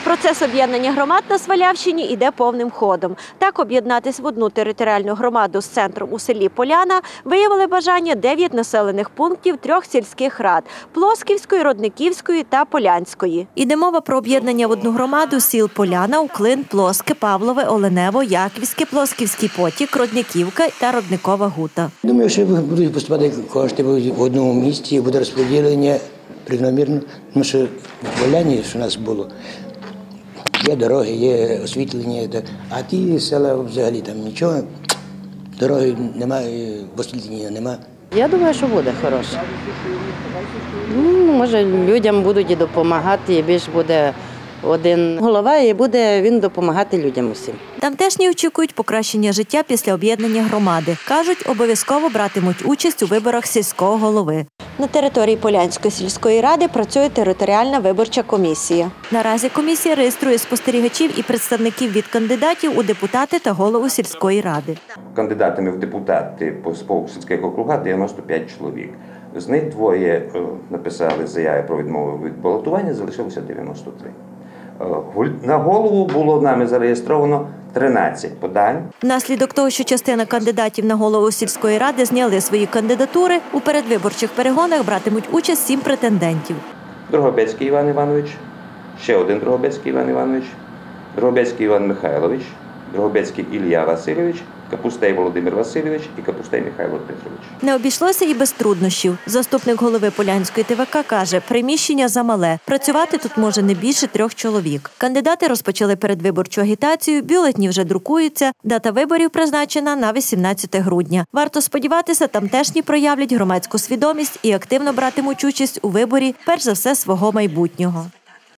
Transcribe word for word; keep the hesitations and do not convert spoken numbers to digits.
Процес об'єднання громад на Свалявщині йде повним ходом. Так, об'єднатись в одну територіальну громаду з центром у селі Поляна виявили бажання дев'ять населених пунктів трьох сільських рад – Плосківської, Родниківської та Полянської. Іде мова про об'єднання в одну громаду сіл Поляна, Уклин, Плоске, Павлове, Оленево, Яківське, Плосківський потік, Родниківка та Родникова Гута. Думаю, що будуть поступати кошти в одному місці, буде розподілення рівномірно, тому що в Поляні, що у нас було, є дороги, є освітлення, а ті села взагалі там нічого, дороги немає, освітлення немає. Я думаю, що буде хороше. Ну, може, людям будуть і допомагати, і більш буде один голова, і буде він допомагати людям усім. Тамтешні очікують покращення життя після об'єднання громади. Кажуть, обов'язково братимуть участь у виборах сільського голови. На території Полянської сільської ради працює територіальна виборча комісія. Наразі комісія реєструє спостерігачів і представників від кандидатів у депутати та голову сільської ради. Кандидатами в депутати по сільських округах дев'яносто п'ять чоловік. З них двоє написали заяви про відмову від балотування, залишилося дев'яносто три. На голову було нами зареєстровано тринадцять подань. Внаслідок того, що частина кандидатів на голову сільської ради зняли свої кандидатури, у передвиборчих перегонах братимуть участь сім претендентів. Дрогобецький Іван Іванович, ще один Дрогобецький Іван Іванович, Дрогобецький Іван Михайлович, Дрогобецький Ілля Васильович, Капустей Володимир Васильович і Капустей Михайло Петрович. Не обійшлося і без труднощів. Заступник голови Полянської Те Ве Ка каже, приміщення замале. Працювати тут може не більше трьох чоловік. Кандидати розпочали передвиборчу агітацію, бюлетні вже друкуються. Дата виборів призначена на вісімнадцяте грудня. Варто сподіватися, тамтешні проявлять громадську свідомість і активно братимуть участь у виборі, перш за все, свого майбутнього.